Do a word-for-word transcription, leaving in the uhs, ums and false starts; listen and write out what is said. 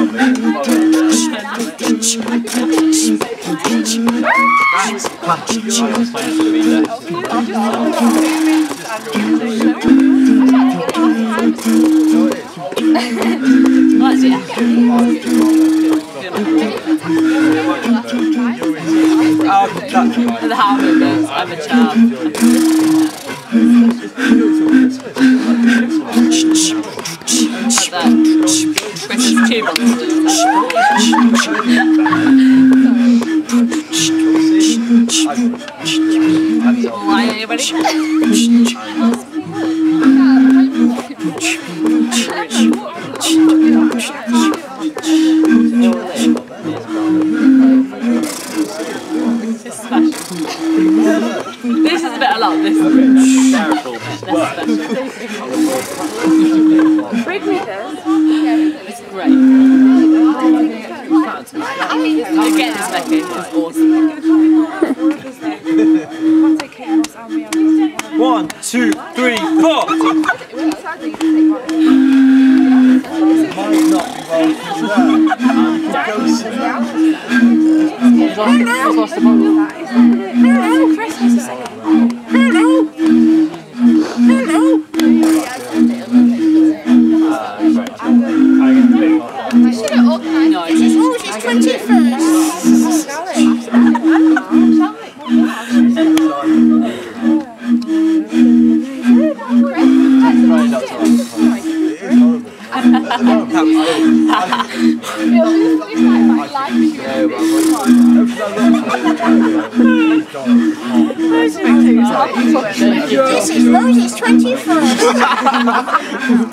The Harvard goes, I'm a child. Like that. British Two Monsters. Alright, are you ready? This is a bit a lot. This is it's great. Again, this Becky is awesome. One, two, three, four. No, it's August twenty-first. This is Rose's twenty-first.